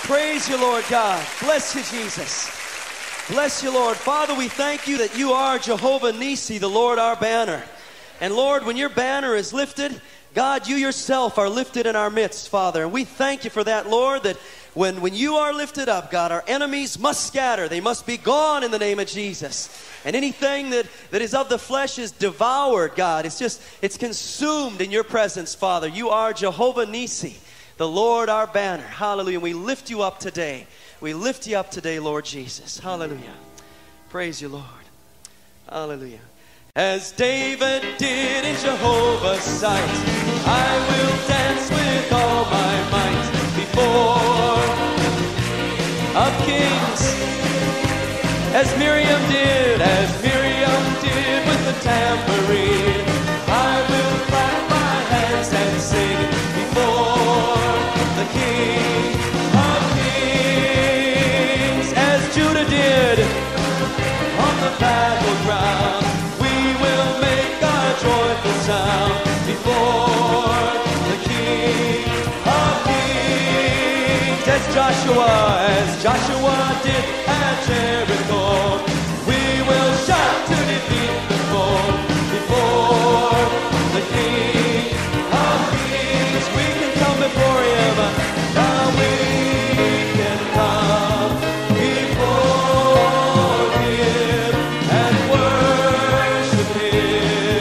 Praise you, Lord God. Bless you, Jesus. Bless you, Lord. Father, we thank you that you are Jehovah Nissi, the Lord our banner. And Lord, when your banner is lifted, God, you yourself are lifted in our midst, Father. And we thank you for that, Lord, that when you are lifted up, God, our enemies must scatter. They must be gone in the name of Jesus. And anything that is of the flesh is devoured, God. It's consumed in your presence, Father. You are Jehovah Nissi, the Lord our banner. Hallelujah. And we lift you up today. We lift you up today, Lord Jesus. Hallelujah. Praise you, Lord. Hallelujah. As David did in Jehovah's sight, I will dance with all my might before of kings. As Miriam did with the tambourine, I will clap my hands and sing before the King of Kings. As Judah did on the battleground, joyful sound before the King of Kings. As Joshua did at Jericho, we will shout to defeat the foe before the King of Kings. We can come before him. Now we can come before him and worship him.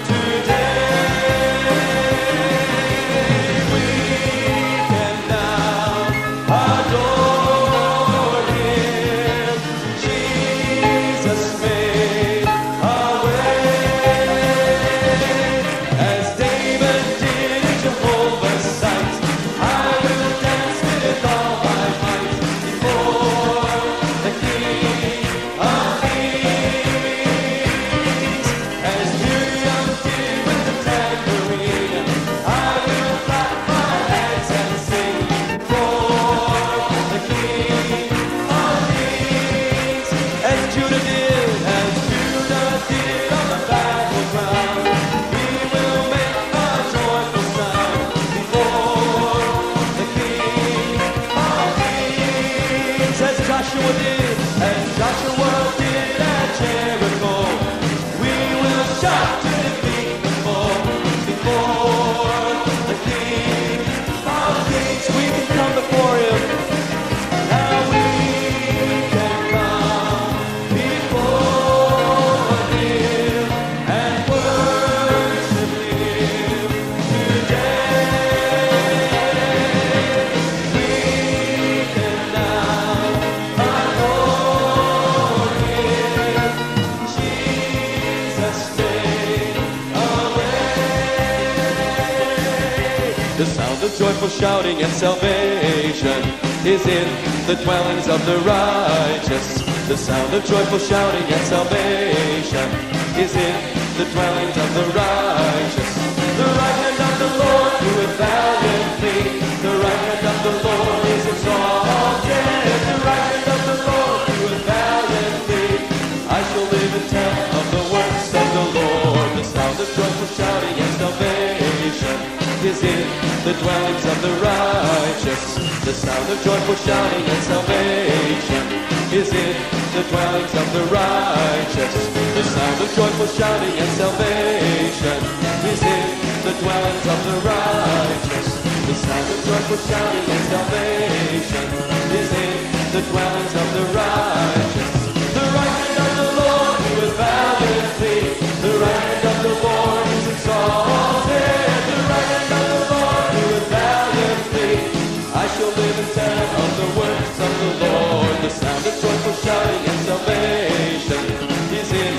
Joyful shouting and salvation is in the dwellings of the righteous. The sound of joyful shouting and salvation is in the dwellings of the righteous. The right hand of the Lord doeth valiantly. The right hand of the Lord is exalted. The right hand of the Lord doeth valiantly. I shall live and tell of the works of the Lord. The sound of joyful shouting and salvation is in the dwellings of the righteous. The sound of joyful shouting and salvation is in the dwellings of the righteous. The sound of joyful shouting and salvation is in the dwellings of the righteous. The sound of joyful shouting and salvation is in the dwellings of the righteous. The right hand of the Lord doeth valiantly. The right hand of the Lord is exalted. The right hand of the Lord doeth valiantly. I shall live and tell of the works of the Lord. The sound of joyful shouting and salvation is in.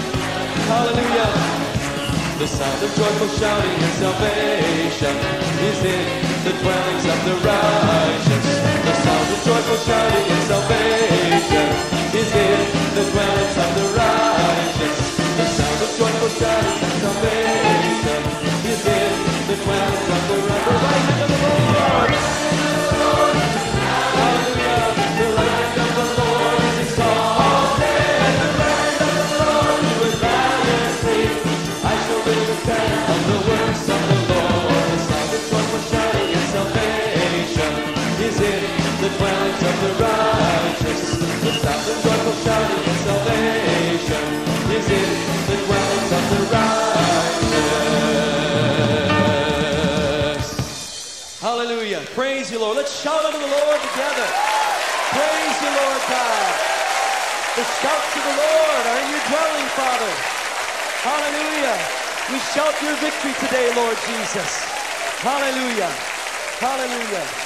Hallelujah. The sound of joyful shouting and salvation is in the dwellings of the righteous. The sound of joyful shouting and salvation is in the dwellings of the righteous. The sound of joyful shouting and salvation is in the dwellings of the righteous. The right hand of the Lord. Hallelujah. The right hand of the Lord is exalted. The right hand of the Lord doeth valiantly. I shall live and tell of the works of the Lord. The sound of joyful shouting and salvation is in the dwellings of the righteous. The sound of joyful shouting and salvation is in the dwellings of the righteous. Hallelujah. Praise you, Lord. Let's shout unto the Lord together. Praise you, Lord God. The shouts of the Lord are in your dwelling, Father. Hallelujah. We shout your victory today, Lord Jesus. Hallelujah. Hallelujah.